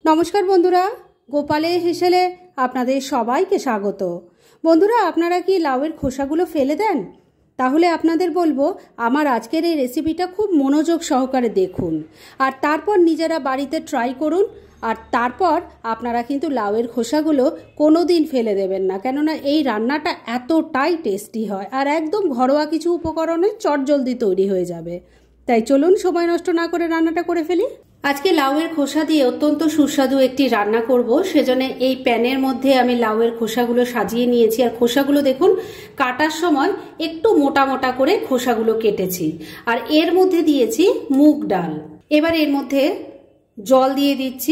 নমস্কার বন্ধুরা, গোপালের হেসেলে আপনাদের সবাইকে স্বাগত। বন্ধুরা, আপনারা কি লাউয়ের খোসাগুলো ফেলে দেন? তাহলে আপনাদের বলবো আমার আজকের এই রেসিপিটা খুব মনোযোগ সহকারে দেখুন আর তারপর নিজেরা বাড়িতে ট্রাই করুন। আর তারপর আপনারা কিন্তু লাউয়ের খোসাগুলো কোনো দিন ফেলে দেবেন না, কেননা এই রান্নাটা এতটাই টেস্টি হয় আর একদম ঘরোয়া কিছু উপকরণে চটজলদি তৈরি হয়ে যাবে। তাই চলুন সময় নষ্ট না করে রান্নাটা করে ফেলি। আজকে লাউয়ের খোসা দিয়ে অত্যন্ত সুস্বাদু একটি রান্না করব। সেজন্য এই প্যানের মধ্যে আমি লাউয়ের খোসাগুলো সাজিয়ে নিয়েছি। আর খোসাগুলো দেখুন, কাটার সময় একটু মোটা মোটা করে খোসাগুলো কেটেছি। আর এর মধ্যে দিয়েছি মুগ ডাল। এবার এর মধ্যে জল দিয়ে দিচ্ছি,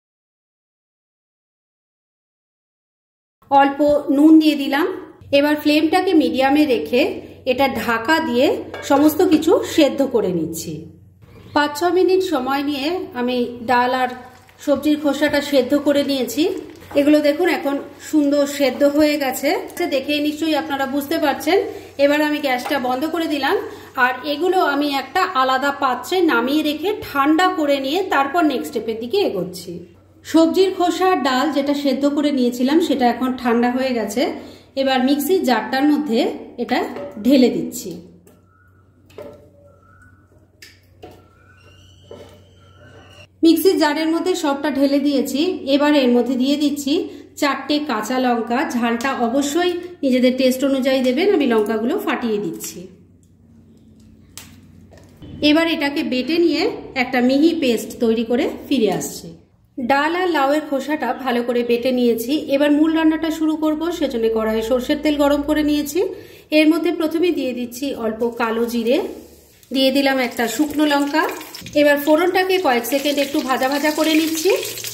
অল্প নুন দিয়ে দিলাম। এবার ফ্লেমটাকে মিডিয়ামে রেখে এটা ঢাকা দিয়ে সমস্ত কিছু সেদ্ধ করে নিচ্ছি। 5-6 মিনিট সময় নিয়ে আমি ডাল আর সবজির খোসাটা সেদ্ধ করে নিয়েছি। এগুলো দেখুন এখন সুন্দর সেদ্ধ হয়ে গেছে, দেখে নিশ্চয়ই আপনারা বুঝতে পারছেন। এবার আমি গ্যাসটা বন্ধ করে দিলাম আর এগুলো আমি একটা আলাদা পাত্রে নামিয়ে রেখে ঠান্ডা করে নিয়ে তারপর নেক্সট স্টেপের দিকে এগোচ্ছি। সবজির খোসা আর ডাল যেটা সেদ্ধ করে নিয়েছিলাম সেটা এখন ঠান্ডা হয়ে গেছে। এবার মিক্সির জারটার মধ্যে এটা ঢেলে দিচ্ছি। মিক্সির জারের মধ্যে সবটা ঢেলে দিয়েছি। এবার এর মধ্যে দিয়ে দিচ্ছি 4টে কাঁচা লঙ্কা। ঝালটা অবশ্যই নিজেদের টেস্ট অনুযায়ী দেবেন, আমি লঙ্কাগুলো ফাটিয়ে দিচ্ছি। এবার এটাকে বেটে নিয়ে একটা মিহি পেস্ট তৈরি করে ফিরে আসছি। ডাল আর লাউয়ের খোসাটা ভালো করে বেটে নিয়েছি। এবার মূল রান্নাটা শুরু করব, সেজন্য কড়াইয়ে সরষের তেল গরম করে নিয়েছি। এর মধ্যে প্রথমে দিয়ে দিচ্ছি অল্প কালো জিরে, দিয়ে দিলাম একটা শুকনো লঙ্কা। এবার ফোড়নটাকে কয়েক সেকেন্ড একটু ভাজা ভাজা করে নিচ্ছি।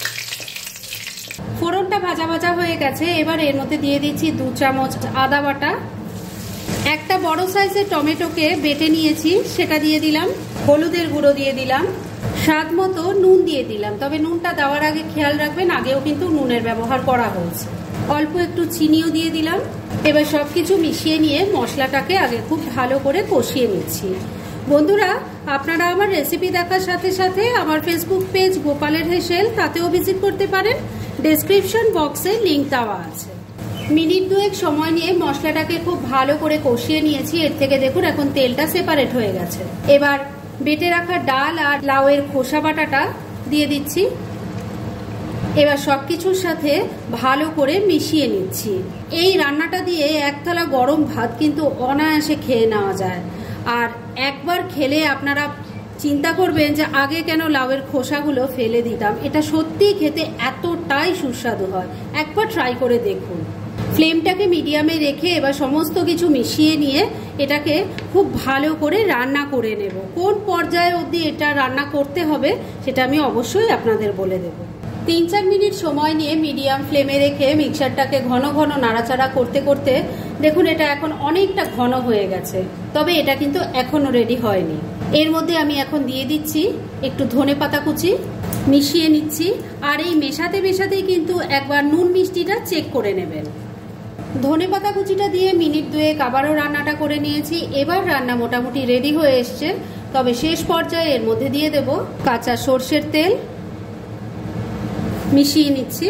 ফোড়নটা ভাজা ভাজা হয়ে গেছে। এবার এর মধ্যে দিয়ে দিচ্ছি 2 চামচ আদা বাটা। একটা বড় সাইজের টমেটোকে বেটে নিয়েছি, সেটা দিয়ে দিলাম। হলুদের গুঁড়ো দিয়ে দিলাম, স্বাদ মতো নুন দিয়ে দিলাম। তবে নুনটা দেওয়ার আগে খেয়াল রাখবেন, আগেও কিন্তু নুনের ব্যবহার করা হয়েছে। অল্প একটু চিনিও দিয়ে দিলাম। এবার সবকিছু মিশিয়ে নিয়ে মশলাটাকে আগে খুব ভালো করে কষিয়ে নিচ্ছি। বন্ধুরা, আপনারা আমার রেসিপি দেখার সাথে সাথে আমার ফেসবুক পেজ গোপালের হেসেল, তাতেও ভিজিট করতে পারেন। ডেসক্রিপশন বক্সে লিংক দেওয়া আছে। মিনিট 2 সময় নিয়ে মশলাটাকে খুব ভালো করে কষিয়ে নিয়েছি। এর থেকে দেখুন এখন তেলটা সেপারেট হয়ে গেছে। এবার বেটে রাখা ডাল আর লাউয়ের খোসা বাটাটা দিয়ে দিচ্ছি। এবার সবকিছুর সাথে ভালো করে মিশিয়ে নিচ্ছি। এই রান্নাটা দিয়ে এক থালা গরম ভাত কিন্তু অনায়াসে খেয়ে নেওয়া যায়। আর একবার খেলে আপনারা চিন্তা করবেন যে আগে কেন লাউয়ের খোসাগুলো ফেলে দিতাম। এটা সত্যিই খেতে এতটাই সুস্বাদু হয়, একবার ট্রাই করে দেখুন। ফ্লেমটাকে মিডিয়ামে রেখে এবার সমস্ত কিছু মিশিয়ে নিয়ে এটাকে খুব ভালো করে রান্না করে নেব। কোন পর্যায়ে অবধি এটা রান্না করতে হবে সেটা আমি অবশ্যই আপনাদের বলে দেব। 3-4 মিনিট সময় নিয়ে মিডিয়াম ফ্লেমে রেখে মিক্সারটাকে ঘন ঘন নাড়াচাড়া করতে করতে দেখুন এটা এখন অনেকটা ঘন হয়ে গেছে। তবে এটা কিন্তু এখনো রেডি হয়নি। এর মধ্যে আমি এখন দিয়ে দিচ্ছি একটু ধনেপাতা কুচি, মিশিয়ে নিচ্ছি। আর এই মেশাতে মেশাতেই কিন্তু একবার নুন মিষ্টিটা চেক করে নেবেন। ধনেপাতা কুচিটা দিয়ে মিনিট 2 আবারও রান্নাটা করে নিয়েছি। এবার রান্না মোটামুটি রেডি হয়ে এসছে। তবে শেষ পর্যায়ে এর মধ্যে দিয়ে দেব কাঁচা সর্ষের তেল, মিশিয়ে নিচ্ছি।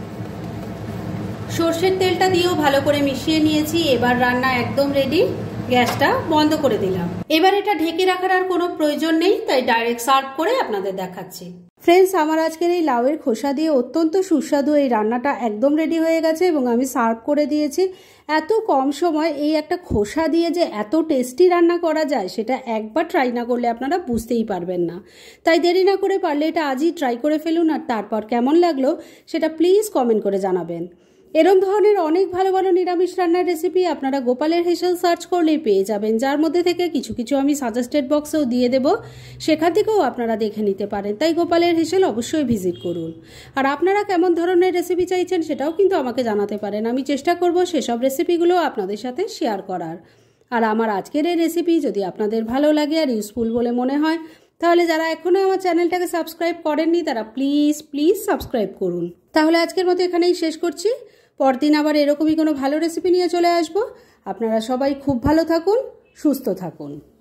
সর্ষের তেলটা দিয়েও ভালো করে মিশিয়ে নিয়েছি। এবার রান্না একদম রেডি। গ্যাসটা বন্ধ করে দিলাম। এবার এটা ঢেকে রাখার আর কোনো প্রয়োজন নেই, তাই ডাইরেক্ট সার্ভ করে আপনাদের দেখাচ্ছি। ফ্রেন্ডস, আমার আজকের এই লাউয়ের খোসা দিয়ে অত্যন্ত সুস্বাদু এই রান্নাটা একদম রেডি হয়ে গেছে এবং আমি সার্ভ করে দিয়েছি। এত কম সময় এই একটা খোসা দিয়ে যে এত টেস্টি রান্না করা যায় সেটা একবার ট্রাই না করলে আপনারা বুঝতেই পারবেন না। তাই দেরি না করে পারলে এটা আজই ট্রাই করে ফেলুন আর তারপর কেমন লাগলো সেটা প্লিজ কমেন্ট করে জানাবেন। এরকম ধরনের অনেক ভালো ভালো নিরামিষ রান্নার রেসিপি আপনারা গোপালের হেসেল সার্চ করলেই পেয়ে যাবেন, যার মধ্যে থেকে কিছু কিছু আমি সাজেস্টেড বক্সেও দিয়ে দেব, সেখান থেকেও আপনারা দেখে নিতে পারেন। তাই গোপালের হেসেল অবশ্যই ভিজিট করুন। আর আপনারা কেমন ধরনের রেসিপি চাইছেন সেটাও কিন্তু আমাকে জানাতে পারেন। আমি চেষ্টা করব সেসব রেসিপিগুলো আপনাদের সাথে শেয়ার করার। আর আমার আজকের এই রেসিপি যদি আপনাদের ভালো লাগে আর ইউজফুল বলে মনে হয়, তাহলে যারা এখনও আমার চ্যানেলটাকে সাবস্ক্রাইব করেননি তারা প্লিজ প্লিজ সাবস্ক্রাইব করুন। তাহলে আজকের মতো এখানেই শেষ করছি। পরদিন আবার এরকমই কোনো ভালো রেসিপি নিয়ে চলে আসবো। আপনারা সবাই খুব ভালো থাকুন, সুস্থ থাকুন।